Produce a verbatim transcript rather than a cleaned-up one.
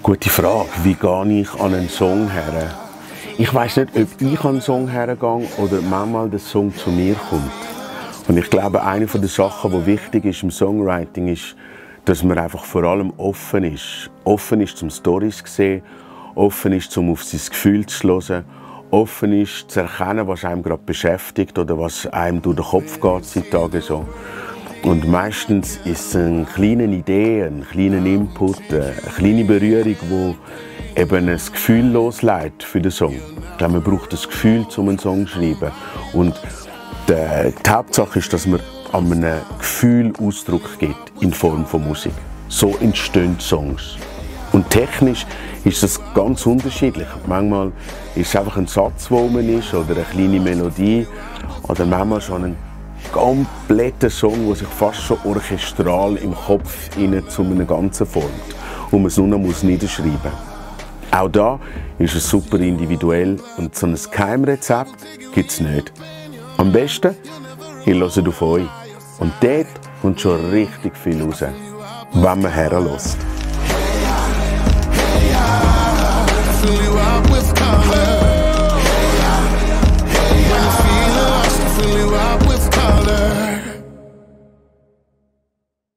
Gute Frage. Wie gehe ich an einen Song her? Ich weiss nicht, ob ich an einen Song hergehe oder manchmal der Song zu mir kommt. Und ich glaube, eine der Sachen, die wichtig ist im Songwriting, ist, dass man einfach vor allem offen ist. Offen ist, zum Storys zu sehen, offen ist, um auf sein Gefühl zu hören, offen ist, zu erkennen, was einem gerade beschäftigt oder was einem durch den Kopf geht seit Tagen so. Und meistens ist es eine kleine Idee, ein kleiner Input, eine kleine Berührung, die eben ein Gefühl loslässt für den Song. Ich glaube, man braucht das Gefühl, um einen Song zu schreiben. Und die, die Hauptsache ist, dass man an einem Gefühl Ausdruck gibt in Form von Musik. So entstehen Songs. Und technisch ist das ganz unterschiedlich. Manchmal ist es einfach ein Satz, der rum ist, oder eine kleine Melodie, oder manchmal schon ein kompletter Song, der sich fast schon orchestral im Kopf zu einem Ganzen formt und man es nur noch niederschreiben muss. Auch da ist es super individuell und so ein Geheimrezept gibt es nicht. Am besten, ihr hört auf euch. Und dort kommt schon richtig viel raus, wenn man herlässt.